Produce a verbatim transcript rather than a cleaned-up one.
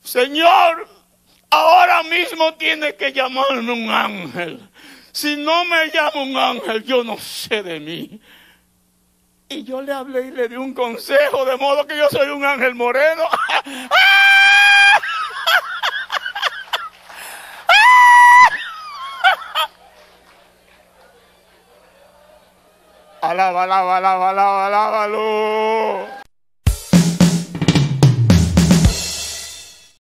Señor, ahora mismo tiene que llamarme un ángel. Si no me llama un ángel, yo no sé de mí. Y yo le hablé y le di un consejo, de modo que yo soy un ángel moreno. Alaba, alaba, alaba, alaba, alábalo.